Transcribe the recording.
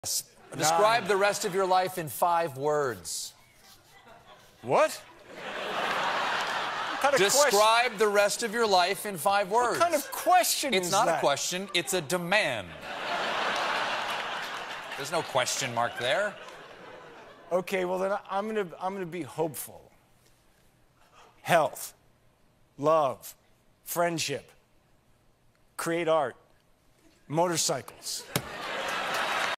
Describe the rest of your life in 5 words. What? What kind of Describe the rest of your life in 5 words. What kind of question is that? It's not a question, it's a demand. There's no question mark there. Okay, well then I'm gonna be hopeful. Health, love, friendship, create art, motorcycles.